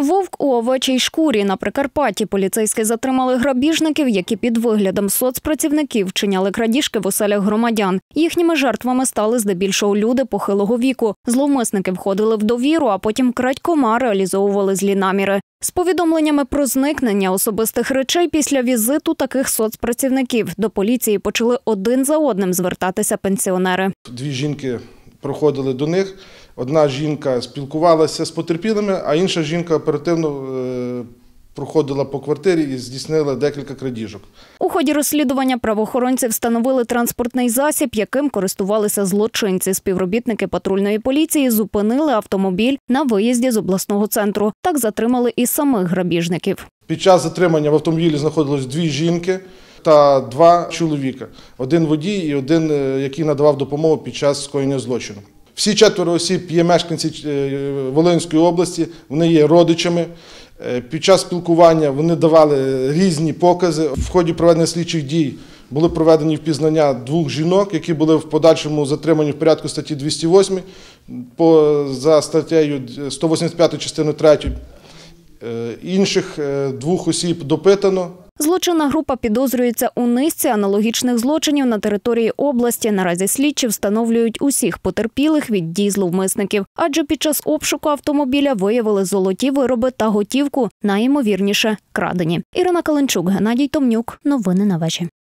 Вовк у овечій шкурі. На Прикарпатті поліцейські затримали грабіжників, які під виглядом соцпрацівників вчиняли крадіжки в оселях громадян. Їхніми жертвами стали здебільшого люди похилого віку. Зловмисники входили в довіру, а потім крадькома реалізовували злі наміри. З повідомленнями про зникнення особистих речей після візиту таких соцпрацівників до поліції почали один за одним звертатися пенсіонери. Дві жінки проходили до них. Одна жінка спілкувалася з потерпілими, а інша жінка оперативно проходила по квартирі і здійснила декілька крадіжок. У ході розслідування правоохоронці встановили транспортний засіб, яким користувалися злочинці. Співробітники патрульної поліції зупинили автомобіль на виїзді з обласного центру. Так затримали і самих грабіжників. Під час затримання в автомобілі знаходилось дві жінки та два чоловіка. Один водій і один, який надавав допомогу під час скоєння злочину. Всі четверо осіб є мешканці Волинської області, вони є родичами. Під час спілкування вони давали різні покази. В ході проведення слідчих дій були проведені впізнання двох жінок, які були в подальшому затримані в порядку статті 208 за статтею 185 частиною 3. Інших двох осіб допитано. Злочинна група підозрюється у низці аналогічних злочинів на території області. Наразі слідчі встановлюють усіх потерпілих від дій зловмисників. Адже під час обшуку автомобіля виявили золоті вироби та готівку, найімовірніше крадені. Ірина Каленчук, Геннадій Томнюк. Новини на вечір.